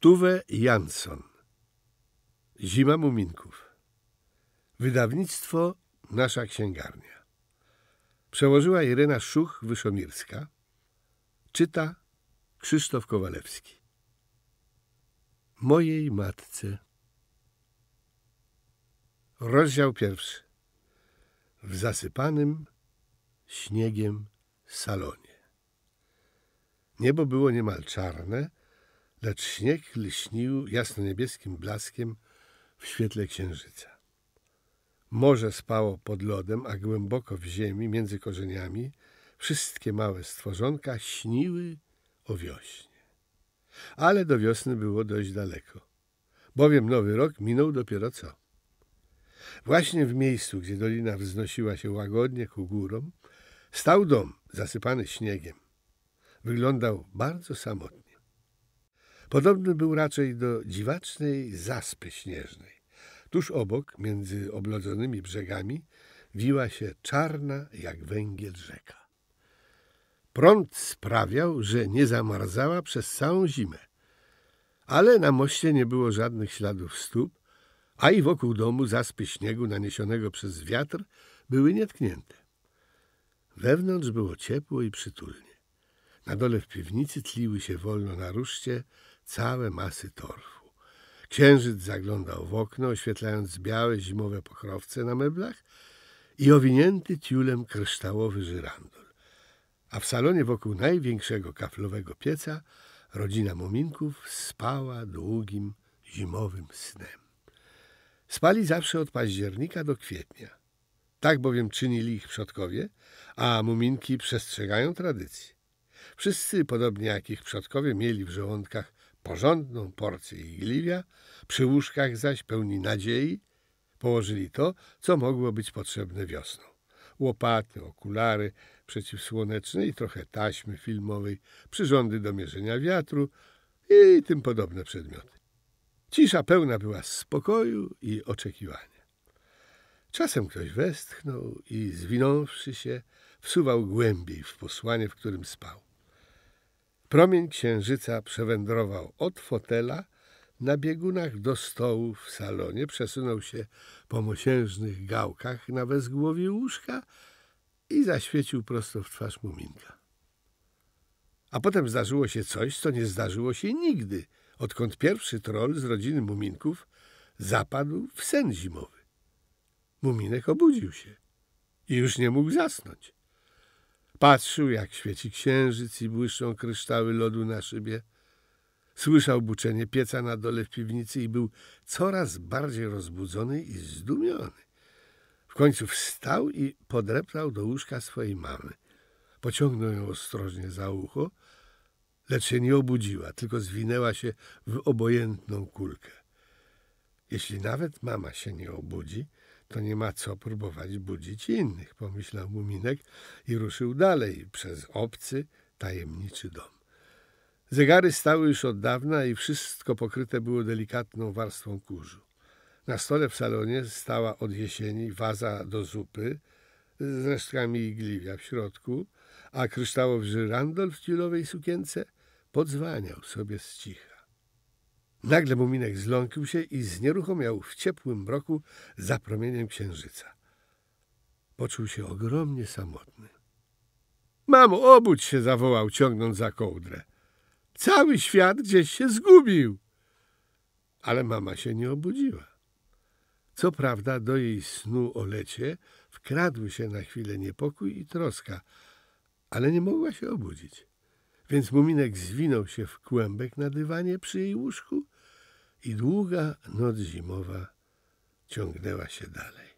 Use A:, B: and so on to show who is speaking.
A: Tuve Jansson. Zima Muminków. Wydawnictwo Nasza Księgarnia. Przełożyła Irena Szuch-Wyszomirska. Czyta Krzysztof Kowalewski. Mojej matce. Rozdział pierwszy. W zasypanym śniegiem salonie. Niebo było niemal czarne, lecz śnieg lśnił jasno-niebieskim blaskiem w świetle księżyca. Morze spało pod lodem, a głęboko w ziemi, między korzeniami, wszystkie małe stworzonka śniły o wiośnie. Ale do wiosny było dość daleko, bowiem nowy rok minął dopiero co. Właśnie w miejscu, gdzie dolina wznosiła się łagodnie ku górom, stał dom zasypany śniegiem. Wyglądał bardzo samotnie. Podobny był raczej do dziwacznej zaspy śnieżnej. Tuż obok, między oblodzonymi brzegami, wiła się czarna jak węgiel rzeka. Prąd sprawiał, że nie zamarzała przez całą zimę, ale na moście nie było żadnych śladów stóp, a i wokół domu zaspy śniegu naniesionego przez wiatr były nietknięte. Wewnątrz było ciepło i przytulnie. Na dole w piwnicy tliły się wolno na ruszcie całe masy torfu. Księżyc zaglądał w okno, oświetlając białe zimowe pokrowce na meblach i owinięty tiulem kryształowy żyrandol. A w salonie wokół największego kaflowego pieca rodzina Muminków spała długim, zimowym snem. Spali zawsze od października do kwietnia. Tak bowiem czynili ich przodkowie, a Muminki przestrzegają tradycji. Wszyscy, podobnie jak ich przodkowie, mieli w żołądkach porządną porcję igliwia, przy łóżkach zaś pełni nadziei położyli to, co mogło być potrzebne wiosną. Łopaty, okulary przeciwsłoneczne i trochę taśmy filmowej, przyrządy do mierzenia wiatru i tym podobne przedmioty. Cisza pełna była spokoju i oczekiwania. Czasem ktoś westchnął i zwinąwszy się, wsuwał głębiej w posłanie, w którym spał. Promień księżyca przewędrował od fotela na biegunach do stołu w salonie, przesunął się po mosiężnych gałkach na wezgłowie łóżka i zaświecił prosto w twarz Muminka. A potem zdarzyło się coś, co nie zdarzyło się nigdy, odkąd pierwszy troll z rodziny Muminków zapadł w sen zimowy. Muminek obudził się i już nie mógł zasnąć. Patrzył, jak świeci księżyc i błyszczą kryształy lodu na szybie. Słyszał buczenie pieca na dole w piwnicy i był coraz bardziej rozbudzony i zdumiony. W końcu wstał i podreptał do łóżka swojej mamy. Pociągnął ją ostrożnie za ucho, lecz się nie obudziła, tylko zwinęła się w obojętną kulkę. Jeśli nawet mama się nie obudzi, to nie ma co próbować budzić innych, pomyślał Muminek i ruszył dalej przez obcy, tajemniczy dom. Zegary stały już od dawna i wszystko pokryte było delikatną warstwą kurzu. Na stole w salonie stała od jesieni waza do zupy z resztkami igliwia w środku, a kryształowy żyrandol w tiulowej sukience podzwaniał sobie z cicha. Nagle Muminek zląkł się i znieruchomiał w ciepłym mroku za promieniem księżyca. Poczuł się ogromnie samotny. — Mamo, obudź się! — zawołał, ciągnąc za kołdrę. — Cały świat gdzieś się zgubił! Ale mama się nie obudziła. Co prawda do jej snu o lecie wkradły się na chwilę niepokój i troska, ale nie mogła się obudzić. Więc Muminek zwinął się w kłębek na dywanie przy jej łóżku i długa noc zimowa ciągnęła się dalej.